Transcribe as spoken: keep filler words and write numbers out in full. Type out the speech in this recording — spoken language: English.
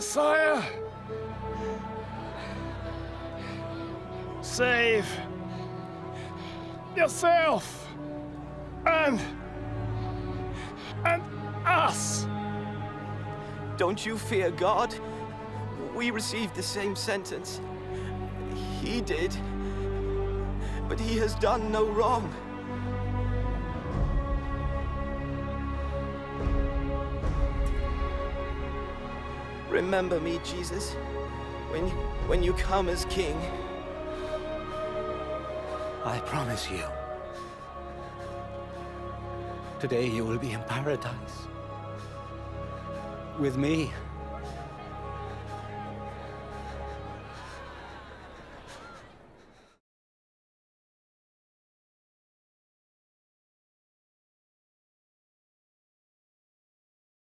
Messiah! Save yourself and and us! Don't you fear God? We received the same sentence. He did, but he has done no wrong. Remember me, Jesus, when you, when you come as king. I promise you. Today you will be in paradise. With me.